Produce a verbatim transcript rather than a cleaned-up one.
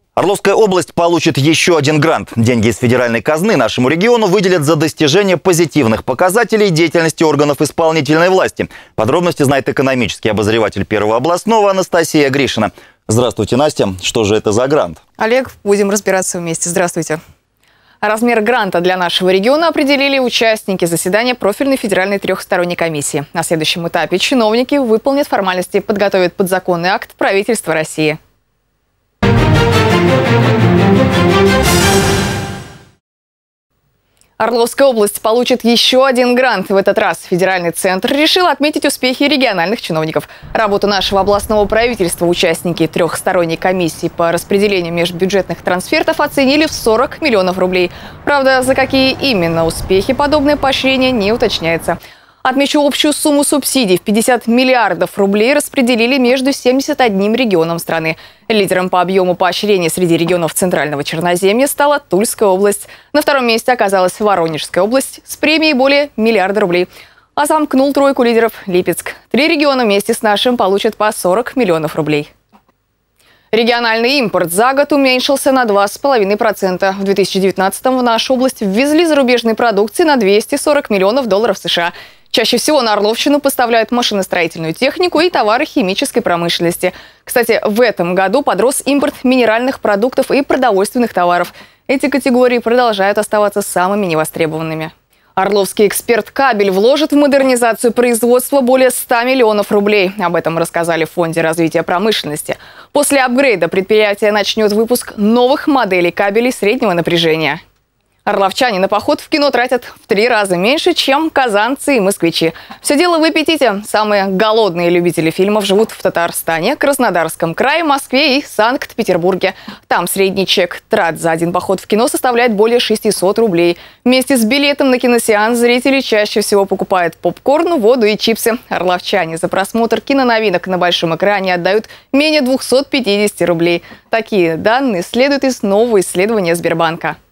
Орловская область получит еще один грант. Деньги из федеральной казны нашему региону выделят за достижение позитивных показателей деятельности органов исполнительной власти. Подробности знает экономический обозреватель Первого областного Анастасия Гришина. Здравствуйте, Настя. Что же это за грант? Олег, будем разбираться вместе. Здравствуйте. Размер гранта для нашего региона определили участники заседания профильной федеральной трехсторонней комиссии. На следующем этапе чиновники выполнят формальности, подготовят подзаконный акт правительства России. Орловская область получит еще один грант. В этот раз федеральный центр решил отметить успехи региональных чиновников. Работу нашего областного правительства участники трехсторонней комиссии по распределению межбюджетных трансфертов оценили в сорок миллионов рублей. Правда, за какие именно успехи подобное поощрение не уточняется. Отмечу, общую сумму субсидий в пятьдесят миллиардов рублей распределили между семьдесят одним регионом страны. Лидером по объему поощрения среди регионов Центрального Черноземья стала Тульская область. На втором месте оказалась Воронежская область с премией более миллиарда рублей. А замкнул тройку лидеров Липецк. Три региона вместе с нашим получат по сорок миллионов рублей. Региональный импорт за год уменьшился на два с половиной процента. В две тысячи девятнадцатом в нашу область ввезли зарубежной продукции на двести сорок миллионов долларов США. Чаще всего на Орловщину поставляют машиностроительную технику и товары химической промышленности. Кстати, в этом году подрос импорт минеральных продуктов и продовольственных товаров. Эти категории продолжают оставаться самыми невостребованными. Орловский эксперт «Кабель» вложит в модернизацию производства более ста миллионов рублей. Об этом рассказали в Фонде развития промышленности. После апгрейда предприятие начнет выпуск новых моделей кабелей среднего напряжения. Орловчане на поход в кино тратят в три раза меньше, чем казанцы и москвичи. Все дело в аппетите. Самые голодные любители фильмов живут в Татарстане, Краснодарском крае, Москве и Санкт-Петербурге. Там средний чек трат за один поход в кино составляет более шестисот рублей. Вместе с билетом на киносеанс зрители чаще всего покупают попкорн, воду и чипсы. Орловчане за просмотр киноновинок на большом экране отдают менее двухсот пятидесяти рублей. Такие данные следуют из нового исследования Сбербанка.